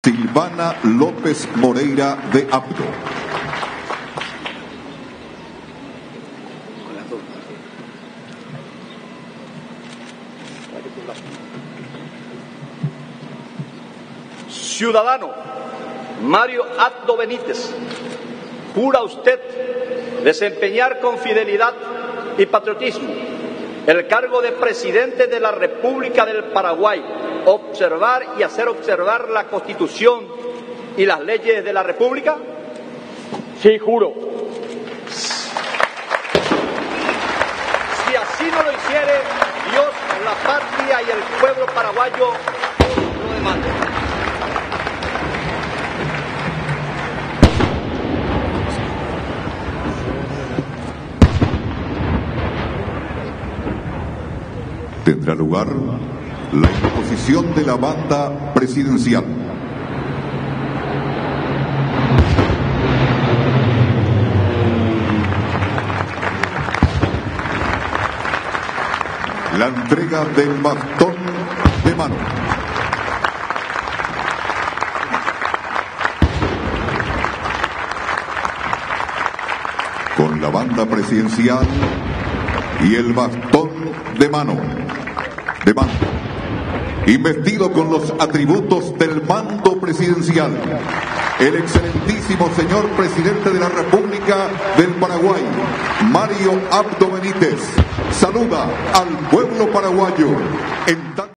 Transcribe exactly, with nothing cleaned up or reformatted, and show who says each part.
Speaker 1: Silvana López Moreira de Abdo.
Speaker 2: Ciudadano Mario Abdo Benítez, ¿jura usted desempeñar con fidelidad y patriotismo el cargo de presidente de la República del Paraguay, observar y hacer observar la Constitución y las leyes de la República?
Speaker 3: Sí, juro.
Speaker 2: Si así no lo hiciere, Dios, la patria y el pueblo paraguayo lo demandan.
Speaker 1: Tendrá lugar la imposición de la banda presidencial. La entrega del bastón de mano. Con la banda presidencial y el bastón de mano. De mando, investido con los atributos del mando presidencial, el excelentísimo señor presidente de la República del Paraguay, Mario Abdo Benítez, saluda al pueblo paraguayo en